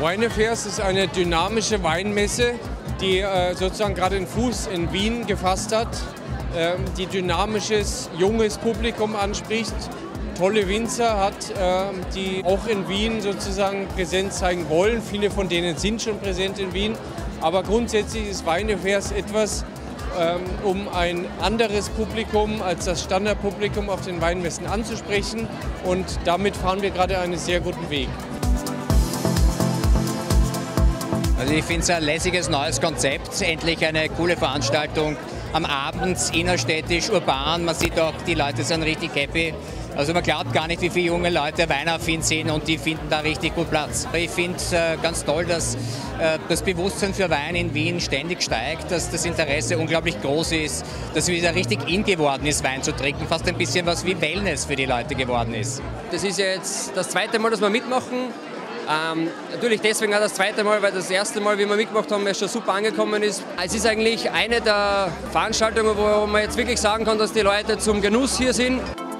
Wine Affairs ist eine dynamische Weinmesse, die sozusagen gerade den Fuß in Wien gefasst hat, die dynamisches, junges Publikum anspricht, tolle Winzer hat, die auch in Wien sozusagen Präsenz zeigen wollen. Viele von denen sind schon präsent in Wien, aber grundsätzlich ist Wine Affairs etwas, um ein anderes Publikum als das Standardpublikum auf den Weinmessen anzusprechen, und damit fahren wir gerade einen sehr guten Weg. Also ich finde es ein lässiges neues Konzept, endlich eine coole Veranstaltung am Abend, innerstädtisch, urban, man sieht auch, die Leute sind richtig happy. Also man glaubt gar nicht, wie viele junge Leute weinaffin sind, und die finden da richtig gut Platz. Ich finde es ganz toll, dass das Bewusstsein für Wein in Wien ständig steigt, dass das Interesse unglaublich groß ist, dass es wieder richtig in geworden ist, Wein zu trinken, fast ein bisschen was wie Wellness für die Leute geworden ist. Das ist ja jetzt das zweite Mal, dass wir mitmachen. Natürlich deswegen auch das zweite Mal, weil das erste Mal, wie wir mitgemacht haben, ja schon super angekommen ist. Es ist eigentlich eine der Veranstaltungen, wo man jetzt wirklich sagen kann, dass die Leute zum Genuss hier sind.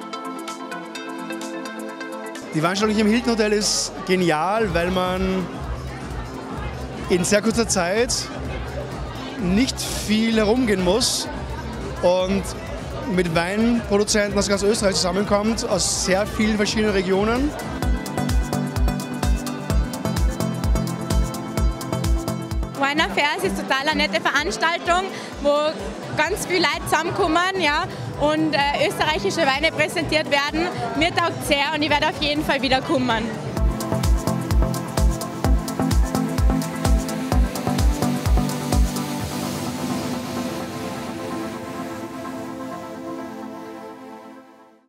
Die Veranstaltung hier im Hilton Hotel ist genial, weil man in sehr kurzer Zeit nicht viel herumgehen muss und mit Weinproduzenten aus ganz Österreich zusammenkommt, aus sehr vielen verschiedenen Regionen. Wine Affairs ist total eine nette Veranstaltung, wo ganz viele Leute zusammenkommen, ja, und österreichische Weine präsentiert werden. Mir taugt sehr und ich werde auf jeden Fall wieder kommen.